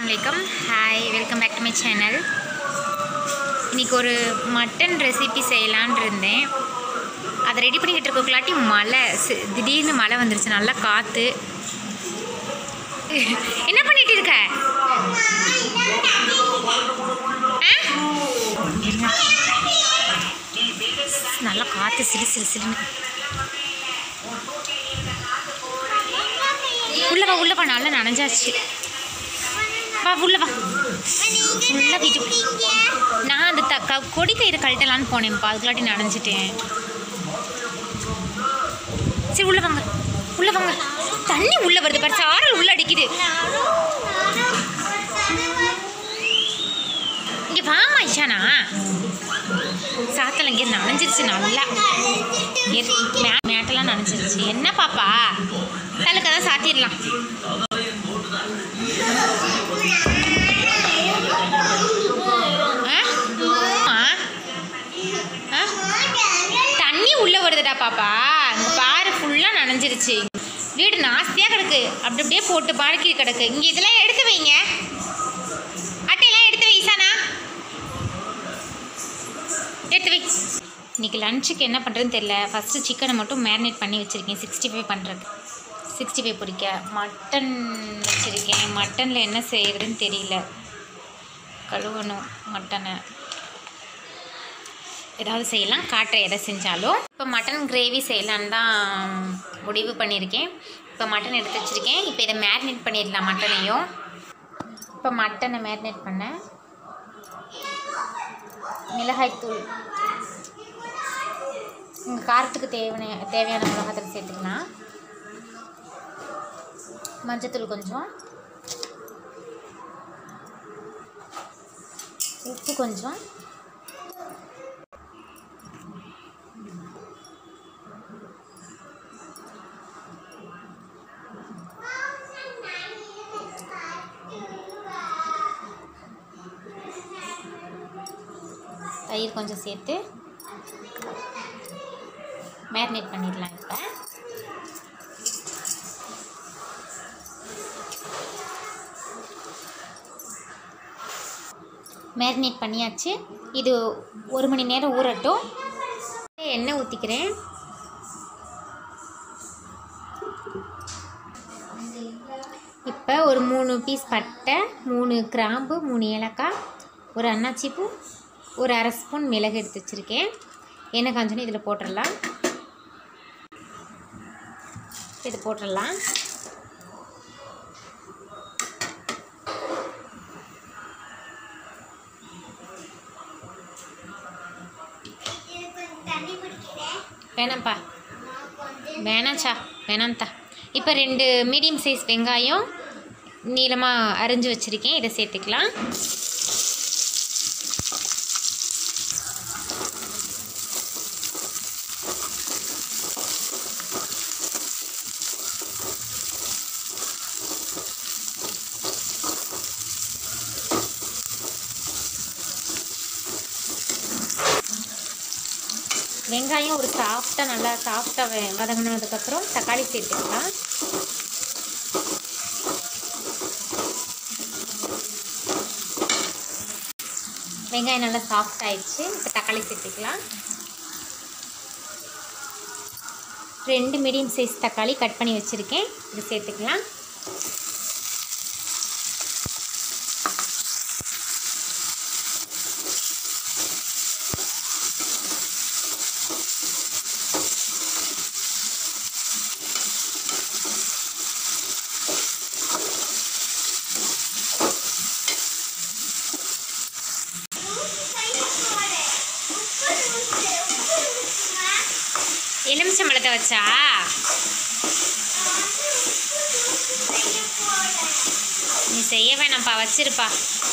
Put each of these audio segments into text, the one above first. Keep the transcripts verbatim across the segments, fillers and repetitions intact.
अस्सलामुअलैकुम hi welcome back to my channel इनकी और मटन रेसिपी செய்யலாம்னு இருந்தேன் அதை ரெடி பண்ணிக்கிட்டு இருக்கக்குள்ளாட்டி மழை திடீர்னு மழை வந்துருச்சு நல்லா காத்து என்ன பண்ணிட்டு இருக்க நல்லா காத்து சிலு சிலு சிலுன்னு உள்ள வா உள்ள வா நல்லா நனைஞ்சாச்சு வா உள்ள வா ஃபுல்லாக வீட்டுக்கு நான் அந்த த க கொடி கயிறு கழட்டலான்னு போனேன்ப்பா அதுக்குள்ளாட்டி நனைஞ்சிட்டேன் சரி உள்ள வாங்க உள்ள வாங்க தண்ணி உள்ள வருது பாரு சாரல் உள்ள அடிக்குது இங்கே வாமா ஐஷானா சாத்தல் இங்கே நனைஞ்சிருச்சு நல்லா மேட்டெல்லாம் நனைஞ்சிருச்சு என்ன பாப்பா தலுக்கு தான் சாத்திடலாம் தண்ணி உள்ள வருதுடா பாப்பா அங்கே பாரு ஃபுல்லாக நனைஞ்சிருச்சு வீடு நாஸ்தியாக கிடக்கு அப்படி அப்படியே போட்டு பாடுக்கி கிடக்கு இங்கே இதெல்லாம் எடுத்து வைங்க அட்டையெல்லாம் எடுத்து வை ஈசானா எடுத்து வை இன்றைக்கி லஞ்சுக்கு என்ன பண்ணுறதுன்னு தெரியல ஃபஸ்ட்டு சிக்கனை மட்டும் மேரினேட் பண்ணி வச்சுருக்கேன் சிக்ஸ்டி ஃபைவ் பண்ணுறதுக்கு சிக்ஸ்டி ஃபைவ் பிடிக்க மட்டன் வச்சுருக்கேன் மட்டனில் என்ன செய்கிறதுன்னு தெரியல கழுவணும் மட்டனை ஏதாவது செய்யலாம் காட்டுற எதை செஞ்சாலும் இப்போ மட்டன் கிரேவி செய்யலான்னு தான் முடிவு பண்ணியிருக்கேன் இப்போ மட்டன் எடுத்து வச்சுருக்கேன் இப்போ இதை மேரினேட் பண்ணிடலாம் மட்டனையும் இப்போ மட்டனை மேரினேட் பண்ண மிளகாய்த்தூள் உங்கள் காரத்துக்கு தேவையான தேவையான மிளகாத்தூள் சேர்த்துக்கலாம் மஞ்சத்தூள் கொஞ்சம் உப்பு கொஞ்சம் தயிர் கொஞ்சம் சேர்த்து மேரினேட் பண்ணிடலாம் இப்போ மேரினேட் பண்ணியாச்சு இது ஒரு மணி நேரம் ஊறட்டும் எண்ணெய் ஊற்றிக்கிறேன் இப்போ ஒரு மூணு பீஸ் பட்டை மூணு கிராம்பு மூணு ஏலக்காய் ஒரு அன்னாச்சிப்பூ ஒரு அரை ஸ்பூன் மிளகு எடுத்து வச்சுருக்கேன் எண்ணெய் காஞ்சோன்னு இதில் போட்டுடலாம் இது போட்டுடலாம் வேணாம்ப்பா வேணாச்சா வேணாம்த்தா இப்போ ரெண்டு மீடியம் சைஸ் வெங்காயம் நீளமாக அரிஞ்சு வச்சுருக்கேன் இதை சேர்த்துக்கலாம் வெங்காயம் ஒரு சாஃப்டாக நல்லா சாஃப்டாக வதங்கினதுக்கப்புறம் தக்காளி சேர்த்துக்கலாம் வெங்காயம் நல்லா சாஃப்ட் ஆயிடுச்சு இப்போ தக்காளி சேர்த்துக்கலாம் ரெண்டு மீடியம் சைஸ் தக்காளி கட் பண்ணி வச்சுருக்கேன் இது சேர்த்துக்கலாம் எலுமிச்சம்பழத்தை வச்சா நீ செய்ய வேணாம்ப்பா வச்சிருப்பா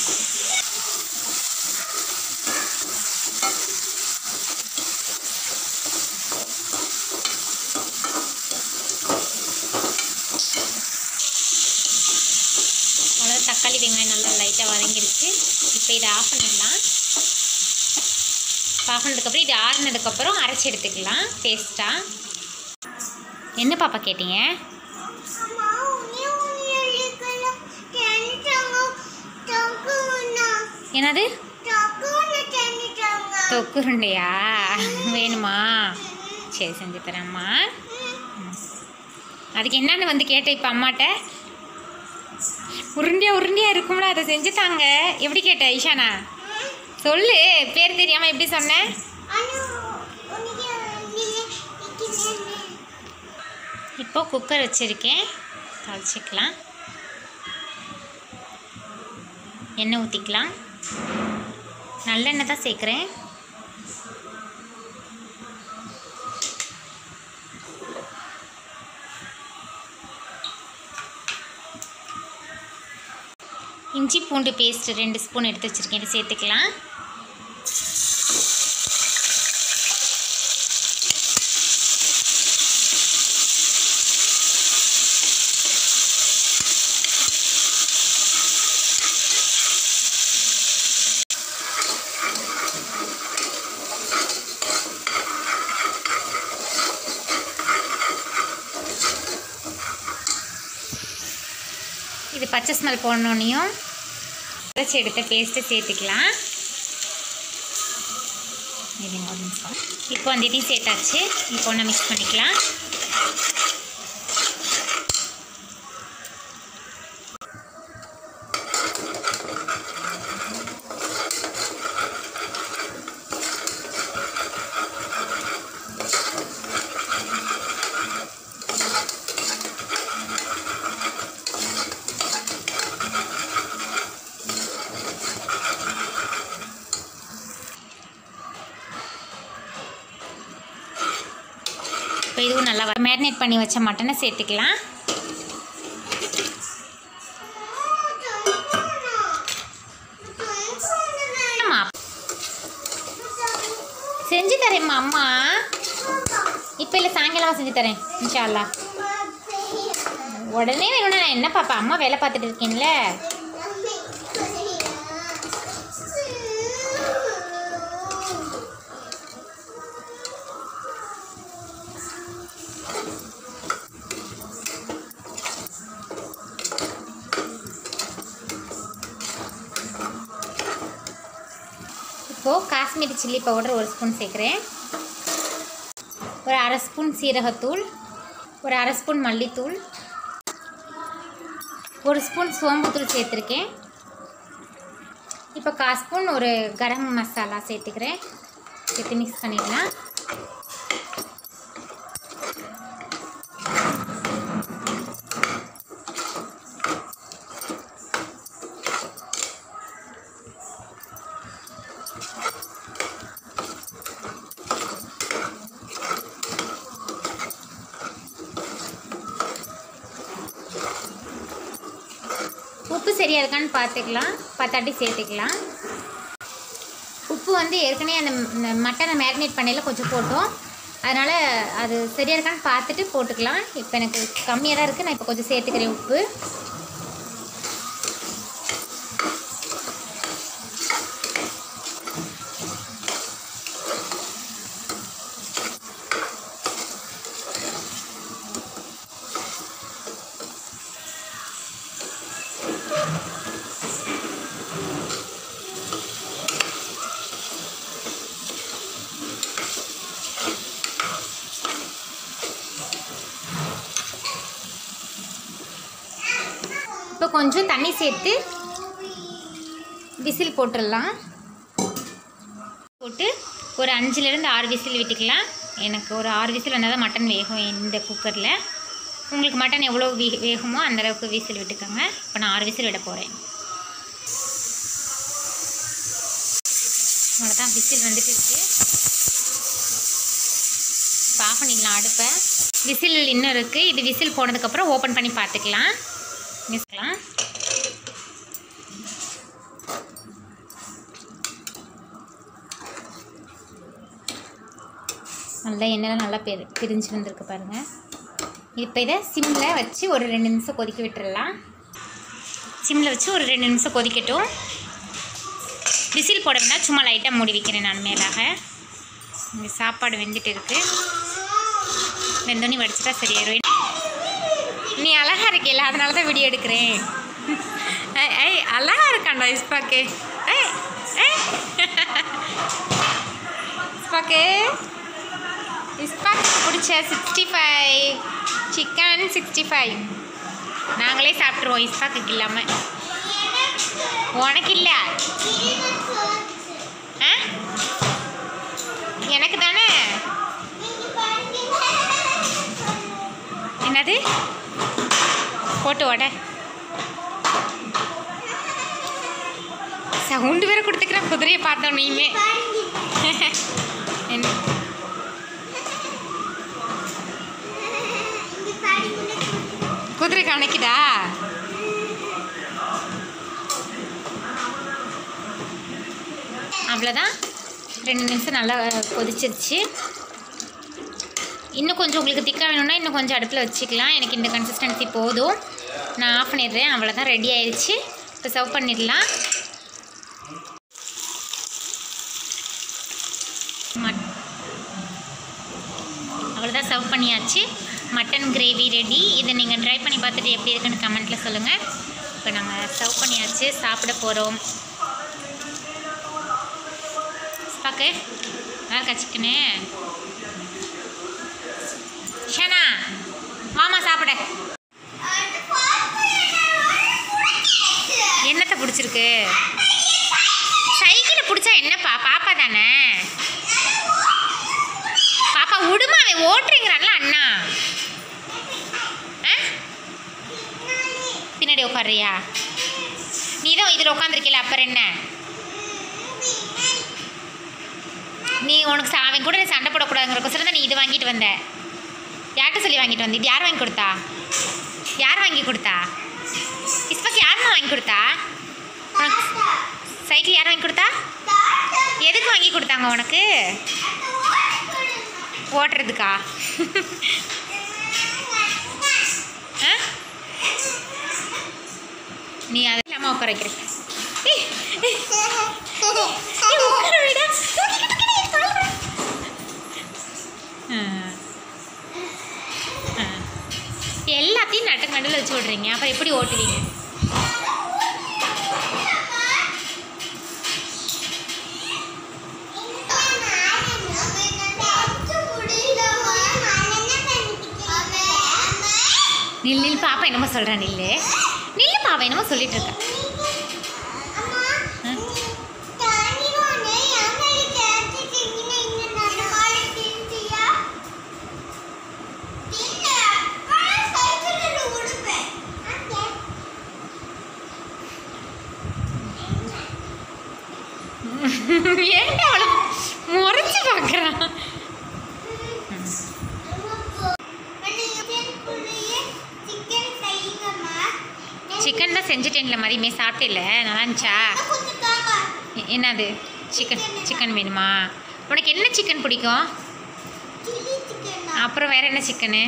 அவ்வளோ தக்காளி வெங்காயம் நல்லா லைட்டாக வதங்கிருச்சு இப்போ இதை ஆஃப் பண்ணிடலாம் ஆஃப் பண்ணதுக்கப்புறம் இது ஆறுனதுக்கப்புறம் அரைச்சி எடுத்துக்கலாம் பேஸ்ட்டாக என்ன பாப்பா கேட்டீங்க? என்னது தொக்கு உருண்டையா வேணுமா? சரி செஞ்சு தரேம்மா. அதுக்கு என்னன்னு வந்து கேட்ட இப்போ அம்மாட்ட? உருண்டியா உருண்டியா இருக்கும்ல, அதை செஞ்சுட்டாங்க. எப்படி கேட்ட ஈஷானா? சொல்லு, பேர் தெரியாமல் எப்படி சொன்னேன்? இப்போ குக்கர் வச்சுருக்கேன், தாளிச்சிக்கலாம். எண்ணெய் ஊற்றிக்கலாம். நல்லெண்ணெய் தான் சேர்க்குறேன். இஞ்சி பூண்டு பேஸ்ட் ரெண்டு ஸ்பூன் எடுத்து வச்சுருக்கேன், இது சேர்த்துக்கலாம். இது பச்சை ஸ்மெல் போடணுன்னையும் அரைச்சி எடுத்த பேஸ்ட்டை சேர்த்துக்கலாம். இது ஒரு நிமிஷம். இப்போ அந்த இதையும் சேர்த்தாச்சு. இப்போ ஒன்று மிக்ஸ் பண்ணிக்கலாம். இப்போ இதுவும் நல்லா மேரினேட் பண்ணி வச்ச மட்டனை சேர்த்துக்கலாம். செஞ்சு தரேம்மா அம்மா. இப்போ இல்லை, சாயங்காலம் செஞ்சு தரேன் இன்ஷா அல்லாஹ். உடனே வேணும்னா நான் என்ன பாப்பா, அம்மா வேலை பார்த்துட்டு இருக்கேன்ல. இப்போது காஷ்மீரி சில்லி பவுடர் ஒரு ஸ்பூன் சேர்க்குறேன். ஒரு அரை ஸ்பூன் சீரகத்தூள், ஒரு அரை ஸ்பூன் மல்லித்தூள், ஒரு ஸ்பூன் சோம்புத்தூள் சேர்த்துருக்கேன். இப்போ கால் ஸ்பூன் ஒரு கரம் மசாலா சேர்த்துக்கிறேன். சேர்த்து மிக்ஸ் பண்ணிடலாம். உப்பு சரியாக இருக்கான்னு பார்த்துக்கலாம், பத்தாட்டி சேர்த்துக்கலாம். உப்பு வந்து ஏற்கனவே அந்த மட்டனை மேரினேட் பண்ணையில் கொஞ்சம் போட்டோம், அதனால் அது சரியாக இருக்கான்னு பார்த்துட்டு போட்டுக்கலாம். இப்போ எனக்கு கம்மியாக தான் இருக்குது, நான் இப்போ கொஞ்சம் சேர்த்துக்கிறேன் உப்பு. இப்போ கொஞ்சம் தண்ணி சேர்த்து விசில் போட்டுடலாம். போட்டு ஒரு அஞ்சுலேருந்து ஆறு விசில் விட்டுக்கலாம். எனக்கு ஒரு ஆறு விசில் வந்தால் தான் மட்டன் வேகும் இந்த குக்கரில். உங்களுக்கு மட்டன் எவ்வளோ வே வேகுமோ அந்தளவுக்கு விசில் விட்டுக்கோங்க. இப்போ நான் ஆறு விசில் விட போகிறேன். அவ்வளோதான், விசில் வந்துட்டு இருக்குது. இப்போ ஆஃப் பண்ணிடலாம் அடுப்பை. விசில் இன்னும் இருக்குது. இது விசில் போனதுக்கப்புறம் ஓப்பன் பண்ணி பார்த்துக்கலாம். மிஸ்லாம் நல்லா எண்ணெய் நல்லா பெரு பிரிஞ்சு வந்திருக்கு பாருங்கள். இப்போ இதை சிம்மில் வச்சு ஒரு ரெண்டு நிமிஷம் கொதிக்க விட்டுடலாம். சிம்மில் வச்சு ஒரு ரெண்டு நிமிஷம் கொதிக்கட்டும். விசில் போட வேண்டாம், சும்மா லைட்டாக மூடி வைக்கிறேன் நான் மேலாக. இங்கே சாப்பாடு வெந்துட்டு இருக்குது. வெந்தோன்னி வடிச்சிட்டா சரியாயிடும். நீ அழகாக இருக்கேல்ல, அதனால தான் வீடியோ எடுக்கிறேன். ஏய் ஏய் அழகா இருக்காண்டா இஸ்பாக்கு. ஏய் ஏய் இஸ்பாக்கு இஸ்பாக்கு பிடிச்ச sixty five chicken sixty five நாங்களே சாப்பிட்ருவோம் இஸ்பாக்கு இல்லாமல். உனக்கு இல்லை ஆ எனக்கு தானே. என்னது போட்டு ஓட சவுண்டு வேற கொடுத்துக்கிறேன் குதிரையை பார்த்தோம் நீயுமே. என்ன குதிரை கணக்குதா? அவ்வளோதான். ரெண்டு நிமிஷம் நல்லா கொதிச்சிருச்சு. இன்னும் கொஞ்சம் உங்களுக்கு திக்காக வேணும்னா இன்னும் கொஞ்சம் அடுப்பில் வச்சுக்கலாம். எனக்கு இந்த கன்சிஸ்டன்சி போதும். நான் ஆஃப் பண்ணிடுறேன். அவ்வளோதான், ரெடி ஆயிடுச்சு. இப்போ சர்வ் பண்ணிடலாம். மட் அவ்வளோதான், சர்வ் பண்ணியாச்சு. Mutton gravy ready. இதை நீங்கள் ட்ரை பண்ணி பார்த்துட்டு எப்படி இருக்குன்னு கமெண்ட்டில் சொல்லுங்கள். இப்போ நாங்கள் சர்வ் பண்ணியாச்சு, சாப்பிட போகிறோம். பாக்கு நல்லா இருக்கா சிக்கனு? ஷனா மாமா சாப்பிட. என்னத்தை பிடிச்சிருக்கு? சைக்கிளை பிடிச்சா என்னப்பா? பாப்பா தானே. பாப்பா விடுமா, அவன் ஓட்டுறீங்கிறான்ல அண்ணா. ஆ பின்னாடி உட்காரியா? நீ தான் இதில் உட்காந்துருக்கல, அப்புறம் என்ன? நீ உனக்கு சா அவன் கூட சண்டை போடக்கூடாதுங்கிறக்கோசரம் தான் நீ இது வாங்கிட்டு வந்த. யார்கிட்ட சொல்லி வாங்கிட்டு வந்த? இது யார் வாங்கி கொடுத்தா? யார் வாங்கி கொடுத்தா? இஸ்பாக்கு யாருமா வாங்கி கொடுத்தா உனக்கு? சைக்கிள் யார் வாங்கி கொடுத்தா? எதுக்கு வாங்கி கொடுத்தாங்க உனக்கு? ஓட்டுறதுக்கா? ஆ நீ அதை இல்லாமல் உட்கார வைக்கிற. எல்லாத்தையும் நட்டு நடுவில் வச்சு விட்றீங்க, அப்புறம் எப்படி ஓட்டுவீங்க? நில் நில் பாப்பா என்னமோ சொல்கிறேன். நில்லு நில்லு பாப்பா என்னமோ சொல்லிட்டு இருக்கேன். ஏன்டா அவளை முறைச்சு பார்க்குறான்? சிக்கன் தான் செஞ்சுட்டேன்ல, மதியமே சாப்பிட்டேல, நல்லா இருந்துச்சா? என்னது சிக்கன்? சிக்கன் வேணுமா உனக்கு? என்ன சிக்கன் பிடிக்கும்? அப்புறம் வேறு என்ன சிக்கனு?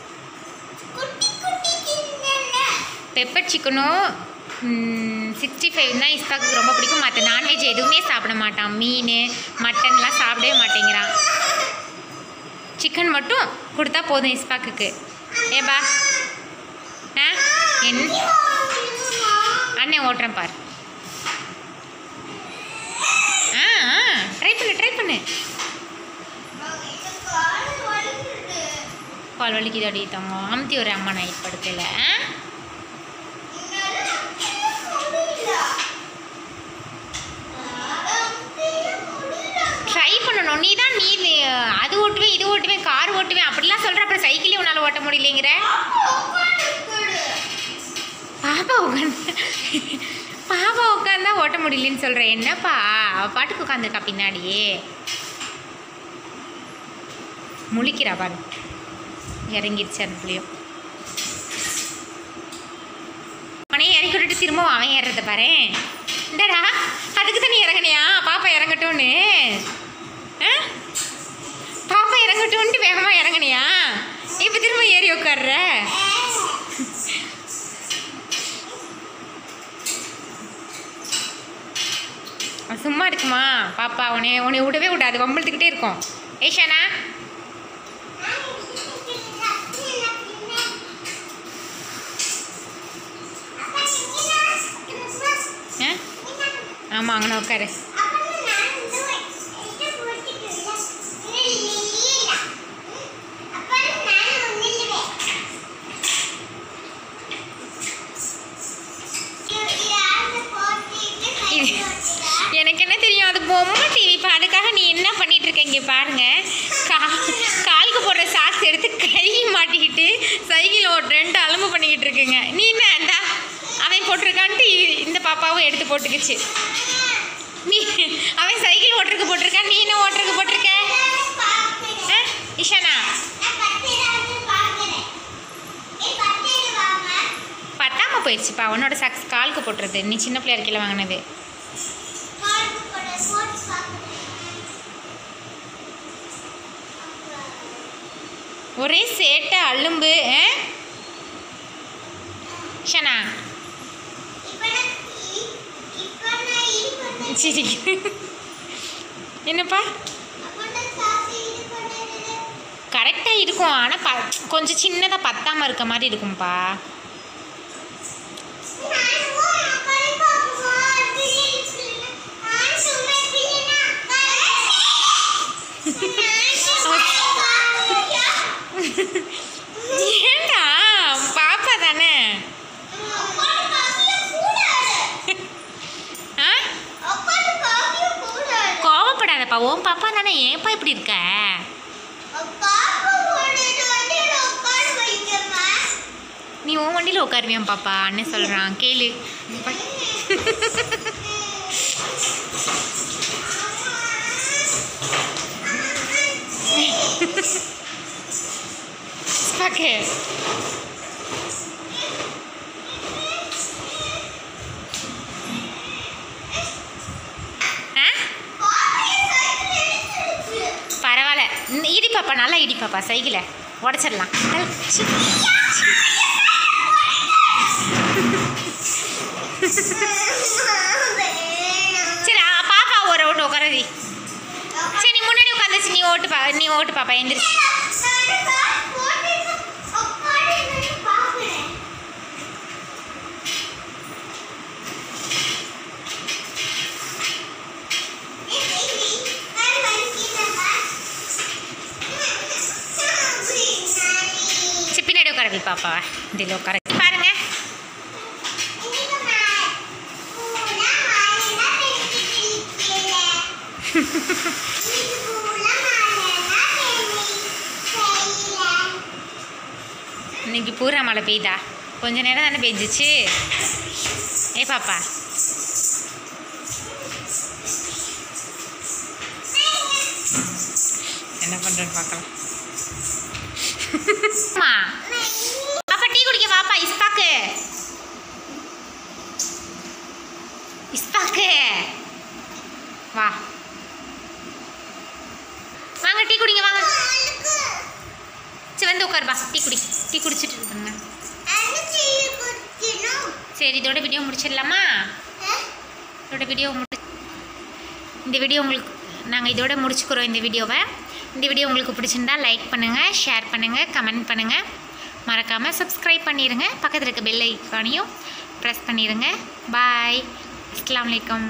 பெப்பர் சிக்கனும் சிக்ஸ்டி ஃபைவ் தான் இஸ்பாக்கு ரொம்ப பிடிக்கும். மற்ற நான்வெஜ் எதுவுமே சாப்பிட மாட்டான். மீன் மட்டன்லாம் சாப்பிடவே மாட்டேங்கிறான். சிக்கன் மட்டும் கொடுத்தா போதும் இஸ்பாக்குக்கு. ஏபா ஆ என் அண்ணன் ஓட்டுறேன் பார். ஆ ட்ரை பண்ணு ட்ரை பண்ணு. கால் வலிக்குது அடி தங்க. அமுத்தி ஒரு அம்மா நைட் படுக்கல. ட்ரை பண்ணணும். நீ தான் நீ அது ஓட்டுவேன் இது ஓட்டுவேன் கார் ஓட்டுவேன் அப்படிலாம் சொல்கிற, அப்புறம் சைக்கிளே உன்னால் ஓட்ட முடியலைங்கிற. பாப்பா உட்காந்து பாப்பா உட்காந்தா ஓட்ட முடியலன்னு சொல்கிறேன். என்னப்பா அவள் பாட்டுக்கு உட்காந்துருக்கா பின்னாடியே. முழிக்கிறா பாரு. இறங்கிடுச்சு அதுக்குள்ளேயும். அவனே இறக்கி விட்டுட்டு திரும்பவும் அவன் ஏறுறத பாரு. இந்தடா அதுக்கு தான் நீ இறங்கினியா? பாப்பா இறங்கட்டும்னு. பாப்பா இறங்கட்டும்ன்ட்டு வேகமாக இறங்கினியா? இப்போ திரும்ப ஏறி உட்கார்ற. சும்மா இருக்குமா பாப்பா? உன்னை உன்னை விடவே விடாது, வம்பிழுத்துக்கிட்டே இருக்கும். ஏஷானா ஆமாம் அங்கே உட்காரு. எனக்கு என்ன தெரியும், அது பொம்மை டிவி. இப்போ அதுக்காக நீ என்ன பண்ணிட்டு இருக்க? இங்கே பாருங்க, கா காலுக்கு போடுற சாக்ஸ் எடுத்து கை மாட்டிக்கிட்டு சைக்கிள் ஓட்டுறேன்ட்டு அலம்பு பண்ணிக்கிட்டு இருக்குங்க. நீ என்ன இந்தா அவன் போட்டிருக்கான்ட்டு இந்த பாப்பாவும் எடுத்து போட்டுக்குச்சு. நீ அவன் சைக்கிள் ஓட்டுறதுக்கு போட்டிருக்கான், நீ என்ன ஓட்டுறதுக்கு போட்டிருக்க? இஷானா பத்தாம போயிடுச்சுப்பா உன்னோட சாக்ஸ் காலுக்கு போட்டுறது. நீ சின்ன பிள்ளையா இருக்கையில வாங்கினது. ஒரே சேட்டை அலும்பு. ஷனா சரி என்னப்பா கரெக்டாக இருக்கும், ஆனால் ப கொஞ்சம் சின்னதாக பத்தாமல் இருக்க மாதிரி இருக்கும்ப்பா. ஏண்டா பாப்பா தானே. கோவப்படாதப்பா, ஓம் பாப்பா தானே. ஏன்ப்பா இப்படி இருக்க? நீ உன் வண்டியில் உட்காருவியான் பாப்பா, அண்ணன் சொல்கிறான் கேளு. பாக்கு பரவாயில்ல, இடி பாப்பா, நல்லா இடி பாப்பா, சைக்கிளை உடச்சிடலாம். சரி பாப்பா ஒரு ஓட்டு உட்காரதி. சரி நீ முன்னாடி உட்காந்துச்சு, நீ ஓட்டு பா நீ ஓட்டு பாப்பா எந்திரிச்சு. பின்னாடி உட்காரதி பாப்பா, இதில் உட்கார பாருங்க. இன்னைக்கு பூரா மழை பெய்யுதா? கொஞ்ச நேரம் தானே பெஞ்சிச்சு. ஏ பாப்பா என்ன பண்ணுறேன்னு பார்க்கலாம். பாப்பா டீ குடிக்க வாப்பா. இஸ்பாக்கு இஸ்பாக்கு வா, வாங்க டீ குடிங்க வாங்க. சரி வந்து உட்காருப்பா, டீ குடி. டீ குடிச்சிட்டு இருக்குங்க. சரி இதோட வீடியோ முடிச்சிடலாமா? இதோட வீடியோ முடி இந்த வீடியோ உங்களுக்கு நாங்கள் இதோட முடிச்சுக்கிறோம் இந்த வீடியோவை. இந்த வீடியோ உங்களுக்கு பிடிச்சிருந்தா லைக் பண்ணுங்கள், ஷேர் பண்ணுங்கள், கமெண்ட் பண்ணுங்கள். மறக்காமல் சப்ஸ்கிரைப் பண்ணிடுங்க. பக்கத்தில் இருக்க பெல் ஐக்கானையும் ப்ரெஸ் பண்ணிடுங்க. பாய், அஸ்ஸலாமு அலைக்கும்.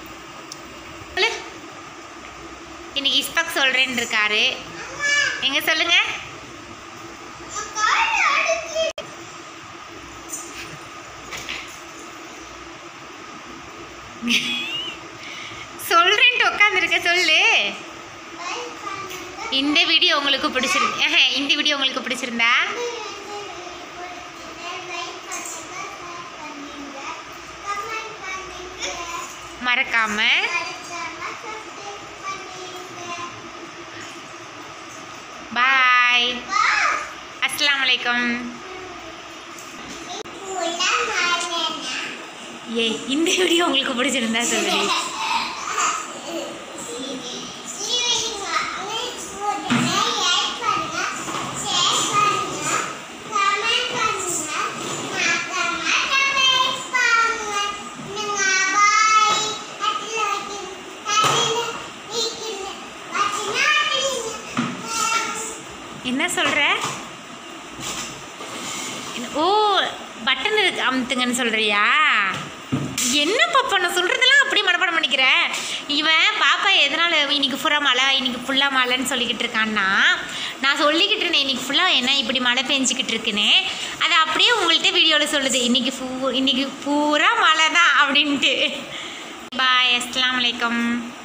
இன்னைக்கு இஸ்பாக் சொல்கிறேன்னு இருக்காரு. எங்கே சொல்லுங்கள்? சொல்கிறேன்ட்டு உட்காந்துருக்க சொல்லு. இந்த வீடியோ உங்களுக்கு பிடிச்சிருந்து இந்த வீடியோ உங்களுக்கு பிடிச்சிருந்தா மறக்காம பாய், அஸ்ஸலாமு அலைக்கும். ஏ இந்த வீடியோ உங்களுக்கு பிடிச்சிருந்தா சொல்லுங்க. என்ன சொல்கிற? ஓ பட்டன் இருக்கு அமுத்துங்கன்னு சொல்கிறியா? என்ன பாப்பா நான் சொல்கிறதெல்லாம் அப்படியே மனப்பாடம் பண்ணி நினைக்கிறேன். இவன் பாப்பா எதனால் இன்னைக்கு ஃபுல்லாக மழை இன்னைக்கு ஃபுல்லாக மழைன்னு சொல்லிக்கிட்டு இருக்கான்னா, நான் சொல்லிக்கிட்டு இருந்தேன் இன்னைக்கு ஃபுல்லாக என்ன இப்படி மழை பெஞ்சிக்கிட்டு இருக்குன்னு. அதை அப்படியே உங்கள்கிட்ட வீடியோவில் சொல்லுது இன்னைக்கு ஃபூ இன்னைக்கு பூரா மழை தான் அப்படின்ட்டு. பாய், அஸ்ஸலாமு அலைக்கும்.